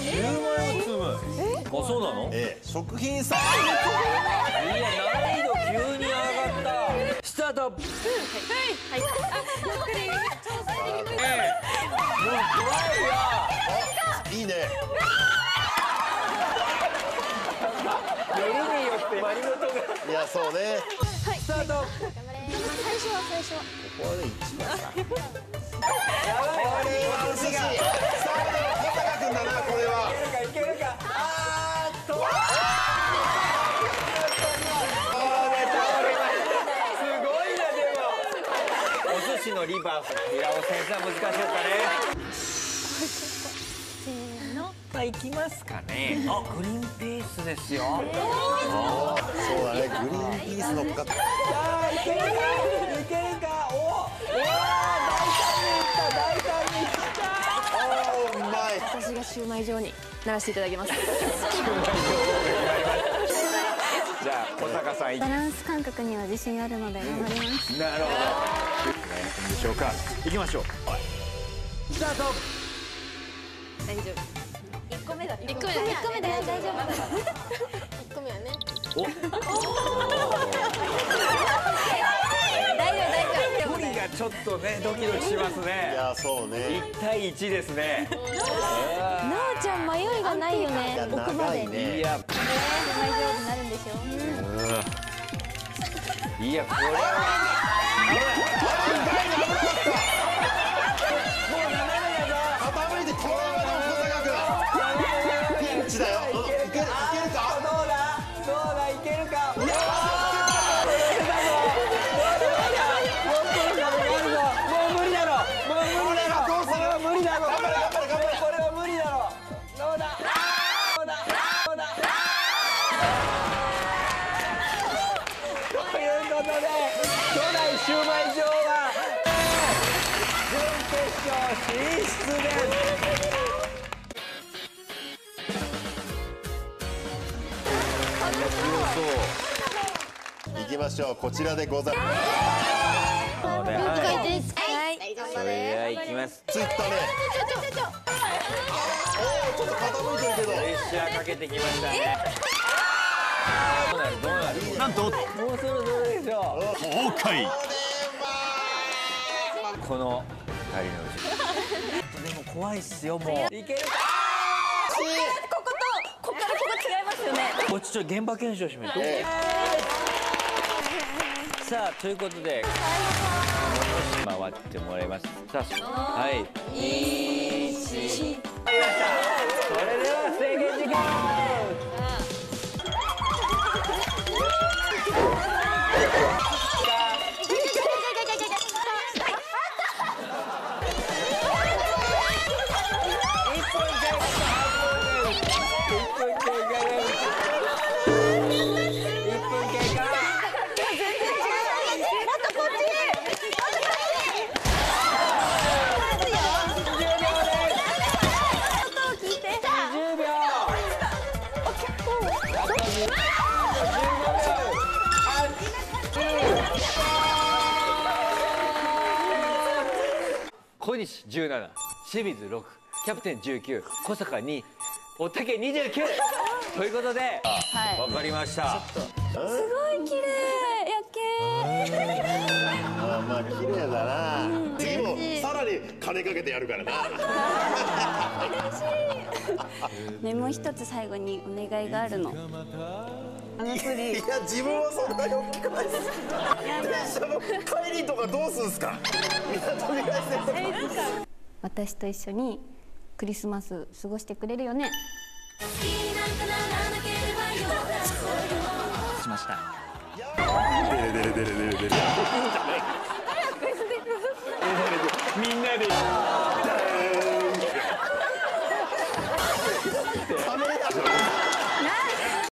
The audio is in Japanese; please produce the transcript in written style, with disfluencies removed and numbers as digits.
シューマイを積む。あ、そうなの？ 食品サーいや、難易度急に上がった。スタート。はい。ゆっくり。もう怖いよ。 ビいいね。 夜によってマリモトが。 いや、そうね。 スタート。 最初はここはね、一番さ。 やばい。 これは惜しい。さあ、小坂君だな、これは。 いけるか。すごいな、でも。お寿司のリバース。平尾先生は難しかったね。 せーの。 いきますかね。あ、グリーンピースですよ。 そうだね、グリーンピース乗っかった。 さあ、いけるか。いけるか。おお。大胆にいった。 うまい。 私がシューマイ状にならせていただきます。 じゃあ、小坂さん。 バランス感覚には自信あるので頑張ります。 なるほど。何でしょうか。行きましょう。スタート。 大丈夫。1個目だ。1個目だ。大丈夫。1個目はね。 お。 大丈夫。 距離がちょっとね、ドキドキしますね。 いや、そうね。 1対1ですね。 なおちゃん迷いがないよね。奥まで。 長いね。 いや、 シューマイ状になるんでしょ。 いや、これは。 傾いてこのままの小坂君。ピンチだよ。いけるか。 どうだ、いけるか。もう無理だろ。これは無理だろ。どうだ。ということで、初代シューマイ女王は準決勝進出です。 行きましょう。こちらでございます。 了解です。はい。 それではいきます。 ついたね。おお、ちょっと傾いてるけど。 プレッシャーかけてきましたね。どうなる。 なんともうそろそろでしょ崩壊。 この二人のうち。でも怖いっすよ、もう。いけるか。 ここからここ違いますよね。 こっちちょっと現場検証しましょう。さあ、ということで回ってもらいます。さあ、はい。1。それでは制限時間。小西17、清水6、キャプテン19、小坂2、おたけ29ということで、わかりました。 すごい綺麗。 まあ綺麗だな。次もさらに金かけてやるからな。 ね、もう一つ最後にお願いがあるの。 いや、自分はそんなに大きくないです。電車の帰りとかどうすんすか。 私と一緒にクリスマス過ごしてくれるよね。 しました。 出る。 みんなで。